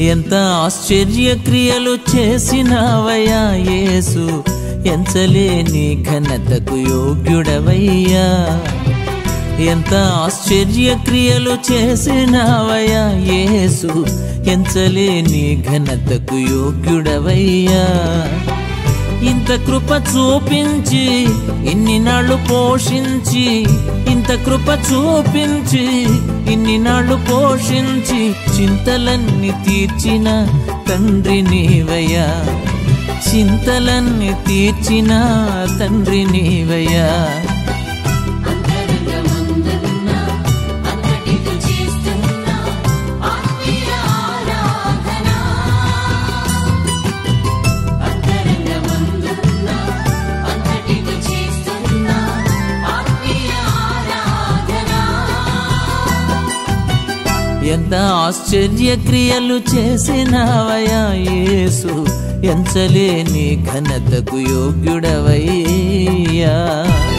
ఎంత ఆశ్చర్య క్రియలు చేసినావయ్యా యేసు, ఎంచలేని ఘనతకు యోగ్యుడవయ్యా. ఎంత ఆశ్చర్య క్రియలు చేసినావయ్యా యేసు, ఎంచలేని ఘనతకు యోగ్యుడవయ్యా. ఇంత కృప చూపించి ఇన్ని నాళ్ళు పోషించి, ఇంత కృప చూపించి ఇన్ని నాళ్ళు పోషించి, చింతలన్నీ తీర్చిన తండ్రి నీవయ్యా, చింతలన్నీ తీర్చిన తండ్రి నీవయ్యా. ఎంత ఆశ్చర్య క్రియలు చేసినావయ్యా యేసు, ఎంచలేని ఘనతకు యోగ్యుడవయ్యా.